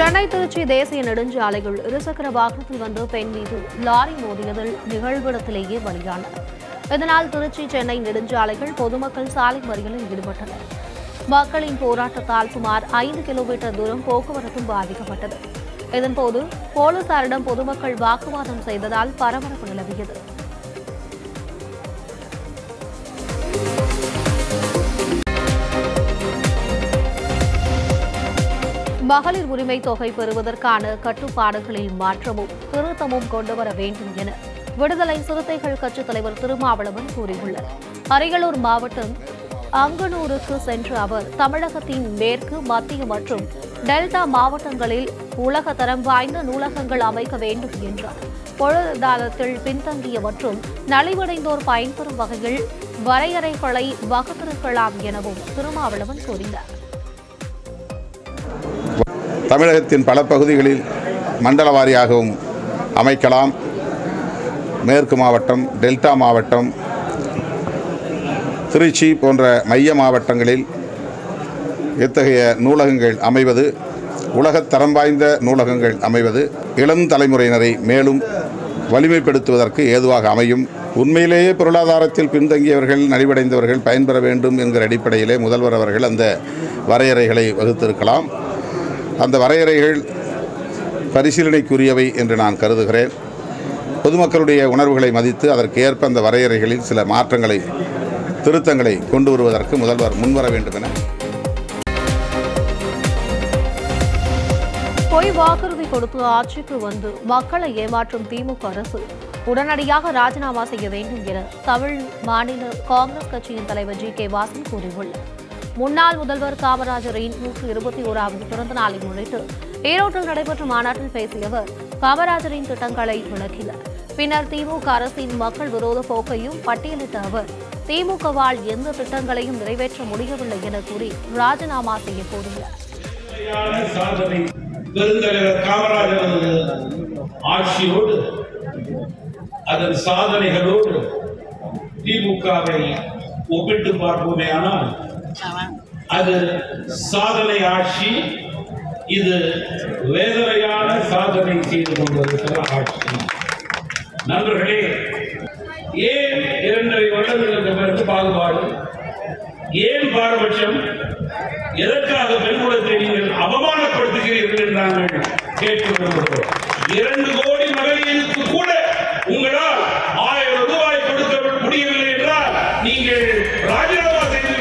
சென்னை திருச்சி தேசிய நெடுஞ்சாலையில் இருசக்கர வாகனத்தில் வந்த பெண் மீது லாரி மோதியதில் நிகழ்விடத்திலேயே பலியானார். இதனால் திருச்சி சென்னை நெடுஞ்சாலைகள் பொதுமக்கள் சாலை மறியலில் ஈடுபட்டனர். மக்களின் போராட்டத்தால் சுமார் 5 கிலோமீட்டர் தூரம் போக்குவரத்தும் பாதிக்கப்பட்டது. இதன்போது போலீசாரிடம் பொதுமக்கள் வாக்குவாதம் செய்ததால் பரபரப்பு நிலவியது. மகளிர் உரிமை தொகை பெறுவதற்கான கட்டுப்பாடுகளில் மாற்றமும் திருத்தமும் கொண்டுவர வேண்டும் என விடுதலை சிறுத்தைகள் கட்சித் தலைவர் திருமாவளவன் கூறியுள்ளார். அரியலூர் மாவட்டம் அங்கனூருக்கு சென்ற அவர் தமிழகத்தின் மேற்கு, மத்திய மற்றும் டெல்டா மாவட்டங்களில் உலக தரம் வாய்ந்த நூலகங்கள் அமைக்க வேண்டும் என்றார். பொருளாதாரத்தில் பின்தங்கிய மற்றும் நலிவடைந்தோர் பயன்பெறும் வகையில் வரையறைகளை வகுத்திருக்கலாம் எனவும் திருமாவளவன் கூறினார். தமிழகத்தின் பல பகுதிகளில் மண்டல வாரியாகவும் அமைக்கலாம். மேற்கு மாவட்டம், டெல்டா மாவட்டம், திருச்சி போன்ற மைய மாவட்டங்களில் இத்தகைய நூலகங்கள் அமைவது, உலகத் தரம் வாய்ந்த நூலகங்கள் அமைவது இளம் தலைமுறையினரை மேலும் வலிமைப்படுத்துவதற்கு ஏதுவாக அமையும். உண்மையிலேயே பொருளாதாரத்தில் பின்தங்கியவர்கள், நலிவடைந்தவர்கள் பயன்பெற வேண்டும் என்கிற அடிப்படையிலே முதல்வர் அவர்கள் அந்த வரையறைகளை வகுத்திருக்கலாம். அந்த வரையறைகள் பரிசீலனைக்குரியவை என்று நான் கருதுகிறேன். பொதுமக்களுடைய உணர்வுகளை மதித்து அதற்கு ஏற்ப அந்த வரையறைகளில் சில மாற்றங்களை, திருத்தங்களை கொண்டு வருவதற்கு முதல்வர் முன்வர வேண்டும் என. பொய் வாக்குறுதி கொடுத்து ஆட்சிக்கு வந்து மக்களை ஏமாற்றும் திமுக அரசு உடனடியாக ராஜினாமா செய்ய வேண்டும் என தமிழ் மாநில காங்கிரஸ் கட்சியின் தலைவர் ஜி.கே. வாசன் கூறியுள்ளார். முன்னாள் முதல்வர் காமராஜரின் 121வது பிறந்த நாளை முன்னிட்டு ஈரோட்டில் நடைபெற்ற மாநாட்டில் பேசிய அவர் காமராஜரின் திட்டங்களை விளக்கினார். பின்னர் திமுக அரசின் மக்கள் விரோத போக்கையும் பட்டியலிட்ட அவர் திமுகவால் எந்த திட்டங்களையும் நிறைவேற்ற முடியவில்லை என கூறி ராஜினாமா செய்ய கோரினார். பெருந்தலைவர் காமராஜரது ஆட்சியோடு அதன் சாதனைகளோடு திமுகவை ஒப்பிட்டு பார்ப்போமே ஆனால் அது சாதனை ஆட்சி, இது வேதனையான சாதனை செய்து கொண்டிருக்கிற ஆட்சி. நண்பர்களே, ஏன் 2.5 வருடங்களுக்கு பிறகு பாகுபாடு, ஏன் பாரபட்சம், எதற்காக பெண்குலத்தை நீங்கள் அவமானப்படுத்துகிறீர்கள் என்று நாங்கள் கேட்டுக் கொண்டிருக்கிறோம். 2 கோடி மகளிருக்கு கூட உங்களால் 1000 ரூபாய் கொடுக்க முடியவில்லை என்றால் நீங்கள் ராஜினாமா செய்துவிட்டு.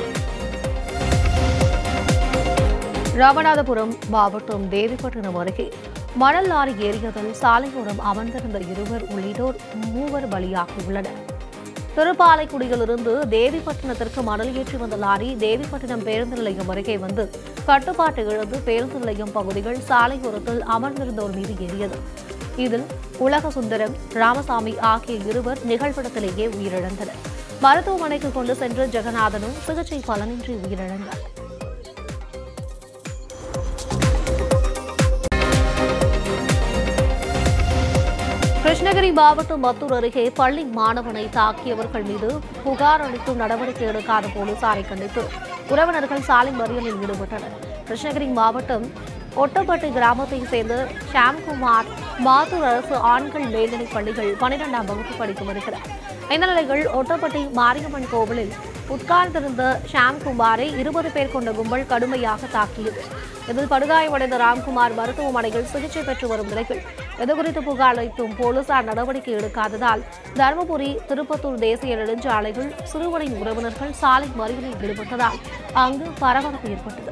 ராமநாதபுரம் மாவட்டம் தேவிப்பட்டினம் அருகே மணல் லாரி ஏறியதில் சாலையோரம் அமர்ந்திருந்த 2 உள்ளிட்டோர் 3 பலியாகியுள்ளனர். திருப்பாலைக்குடியிலிருந்து தேவிப்பட்டினத்திற்கு மணல் ஏற்றி வந்த லாரி தேவிப்பட்டினம் பேருந்து நிலையம் அருகே வந்து கட்டுப்பாட்டு இழந்து பேருந்து நிலையம் பகுதிகள் சாலையோரத்தில் அமர்ந்திருந்தோர் மீது ஏறியது. இதில் உலக சுந்தரம், ராமசாமி ஆகிய 2 நிகழ்விடத்திலேயே உயிரிழந்தனர். மருத்துவமனைக்கு கொண்டு சென்ற ஜெகநாதனும் சிகிச்சை பலனின்றி உயிரிழந்தார். கிருஷ்ணகிரி மாவட்டம் மத்தூர் அருகே பள்ளி மாணவனை தாக்கியவர்கள் மீது புகார் அளித்தும் நடவடிக்கை எடுக்காத போலீசாரை கண்டித்து உறவினர்கள் சாலை மறியலில் ஈடுபட்டனர். கிருஷ்ணகிரி மாவட்டம் ஒட்டப்பட்டி கிராமத்தைச் சேர்ந்த ஷாம்குமார் மாத்தூர் அரசு ஆண்கள் மேல்நிலைப் பள்ளிகள் 12ஆம் வகுப்பு படித்து வருகிறார். இந்த நிலையில் ஒட்டப்பட்டி மாரியம்மன் கோவிலில் உட்கார்ந்திருந்த ஷாம்குமாரை 20 பேர் கொண்ட கும்பல் கடுமையாக தாக்கியது. இதில் படுகாயமடைந்த ராம்குமார் மருத்துவமனையில் சிகிச்சை பெற்று வரும் நிலையில் இதுகுறித்து புகார் அளித்தும் போலீசார் நடவடிக்கை எடுக்காததால் தருமபுரி, திருப்பத்தூர் தேசிய நெடுஞ்சாலைகள் சிறுவனின் உறவினர்கள் சாலை மறியலில் ஈடுபட்டதால் அங்கு பரபரப்பு ஏற்பட்டது.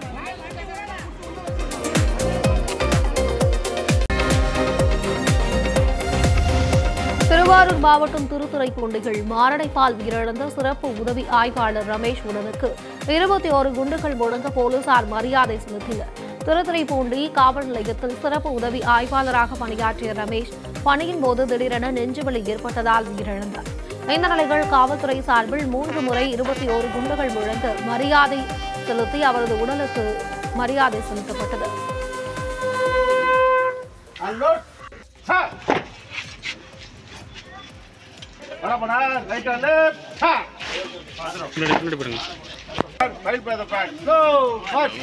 திருவாரூர் மாவட்டம் திருத்துறைப்பூண்டியில் மாரடைப்பால் உயிரிழந்த சிறப்பு உதவி ஆய்வாளர் ரமேஷ் உடலுக்கு 21 குண்டுகள் முழங்க போலீசார் மரியாதை செலுத்தினர். திருத்துறைப்பூண்டி காவல் நிலையத்தில் சிறப்பு உதவி ஆய்வாளராக பணியாற்றிய ரமேஷ் பணியின் போது திடீரென நெஞ்சுவலி ஏற்பட்டதால் உயிரிழந்தார். இந்த நிலையில் காவல்துறை சார்பில் 3 முறை 21 குண்டுகள் முழங்க மரியாதை செலுத்தி அவரது உடலுக்கு மரியாதை செலுத்தப்பட்டது. Right left Fight by the back. Go! March!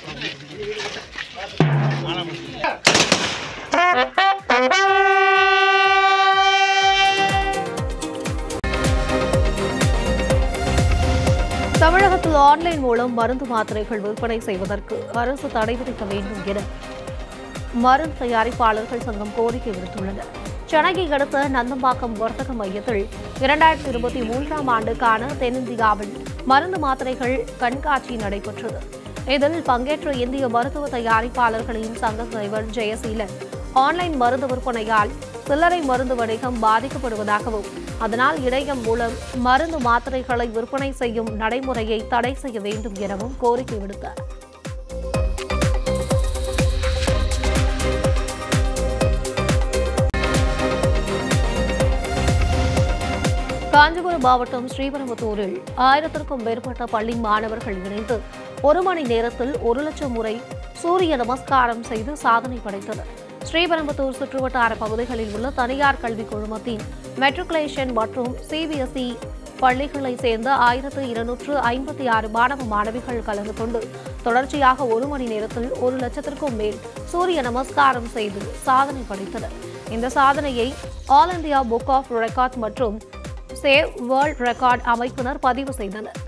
தமிழகத்தில் ஆன்லைன் மூலம் மருந்து மாத்திரைகள் விற்பனை செய்வதற்கு அரசு தடை விதிக்க வேண்டும் என மருந்து தயாரிப்பாளர்கள் சங்கம் கோரிக்கை விடுத்துள்ளனர். சென்னையை அடுத்த நந்தம்பாக்கம் வர்த்தக மையத்தில் 2023ஆம் ஆண்டுக்கான தென்னிந்தியாவில் மருந்து மாத்திரைகள் கண்காட்சி நடைபெற்றது. இதில் பங்கேற்ற இந்திய மருத்துவ தயாரிப்பாளர்களின் சங்க தலைவர் ஜெயசீலன், ஆன்லைன் மருந்து விற்பனையால் சில்லறை மருந்து வணிகம் பாதிக்கப்படுவதாகவும், அதனால் இணையம் மூலம் மருந்து மாத்திரைகளை விற்பனை செய்யும் நடைமுறையை தடை செய்ய வேண்டும் எனவும் கோரிக்கை விடுத்தார். காஞ்சிபுரம் மாவட்டம் ஸ்ரீபெரும்புதூரில் 1000க்கும் மேற்பட்ட பள்ளி மாணவர்கள் இணைந்து 1 மணி நேரத்தில் 1 லட்சம் முறை சூரிய நமஸ்காரம் செய்து சாதனை படைத்தனர். ஸ்ரீபெரும்புதூர் சுற்றுவட்டார பகுதிகளில் உள்ள தனியார் கல்விக் குழுமத்தின் மெட்ரிகுலேஷன் மற்றும் சிபிஎஸ்இ பள்ளிகளைச் சேர்ந்த 1256 மாணவ மாணவிகள் கலந்து கொண்டு தொடர்ச்சியாக 1 மணி நேரத்தில் 1 லட்சத்திற்கும் மேல் சூரிய நமஸ்காரம் செய்து சாதனை படைத்தனர். இந்த சாதனையை All India book of record மற்றும் சேவ் வேர்ல்ட் ரெக்கார்ட் அமைப்பினர் பதிவு செய்தனர்.